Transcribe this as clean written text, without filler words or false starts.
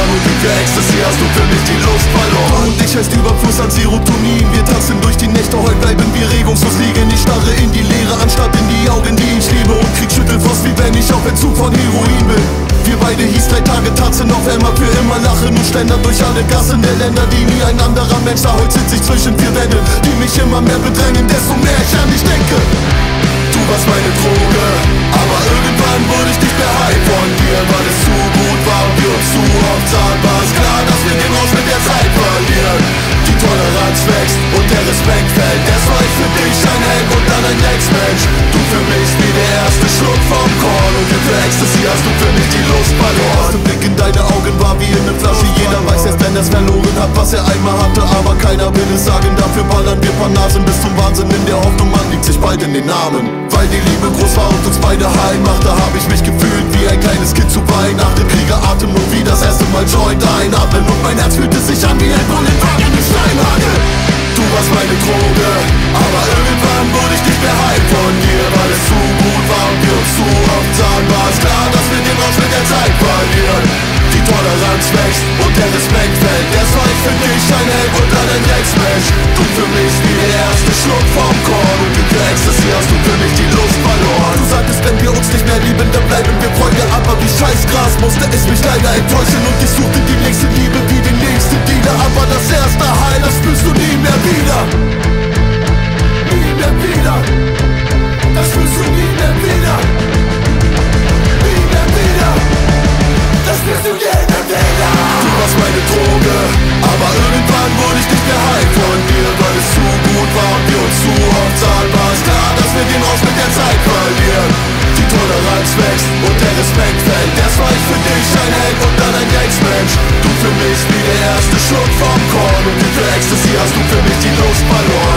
Korn und für Ecstasy hast du für mich die Lust verloren. Und ich heißt Überfluss an Serotonin. Wir tanzen durch die Nächte, heute bleiben wir regungslos liegen. Ich starre in die Leere, anstatt in die Augen, die ich liebe. Und krieg Schüttelfrost, wie wenn ich auf Entzug von Heroin bin. Wir beide hieß 3 Tage tanzen auf einmal für immer lachen und schlendern durch alle Gassen der Länder, die nie ein anderer Mensch da. Heute sitz ich zwischen 4 Wänden, die mich immer mehr bedrängen, desto mehr ich an dich denke. Du warst meine Droge, aber irgendwann wurde ich nicht mehr high von dir, weil es zu gut war und wir uns zu oft sahen. War es klar, dass wir den Rausch mit der Zeit verlieren. Die Toleranz wächst und der Respekt fällt. Erst war ich für dich ein Held und dann ein Ex-Mensch. Du für mich wie der erste Schluck vom Korn und für Ecstasy hast du für mich die Lust verloren. Der Blick in deine Augen war wie in ne Flasche. Jeder weiß erst, wenn er's verloren hat, was er einmal hatte, aber keiner will es sagen. Dafür ballern wir paar Nasen bis zum Wahnsinn in der Hoffnung, man liegt sich bald in den Namen. Weil die Liebe groß war und uns beide heim machte, hab ich mich gefühlt wie ein kleines Kind zu Weihnachten. Kriegeratmen und wie das erste Mal Joint einatmen und mein Herz fühlte sich an wie ein Bullenwagen im Steinhagel. Du warst meine Droge, aber irgendwann wurde ich nicht mehr heim von dir, weil es zu gut war und wir uns zu oft sahen. War es klar, dass wir den Rausch mit der Zeit verlieren. Die Toleranz wächst und der Respekt fällt. Erst war ich für dich ein Held und dann ein Ex-Mensch. Du für mich wie der erste Schluck vom Korn und für Ecstasy hast du für mich die Lust verloren. Du sagtest, wenn wir uns nicht mehr lieben, dann bleiben wir Freunde, aber wie scheiß Gras musste es mich leider enttäuschen. Und ich suchte die nächste Liebe wie den nächsten Dealer, aber das erste High, das spürst du nie mehr wieder. Nie mehr wieder. Das spürst du nie mehr wieder. Nie mehr wieder. Das spürst du nie mehr wieder. Du warst meine Droge, aber irgendwann wurde ich nicht mehr high von dir, weil es zu gut war und wir uns zu oft sahen. War es klar, dass wir den Rausch mit der Zeit verlieren. Die Toleranz wächst und der Respekt fällt. Erst war ich für dich ein Held und dann ein Ex-Mensch. Du für mich wie der erste Schluck vom Korn und für Ecstasy hast du für mich die Lust verloren.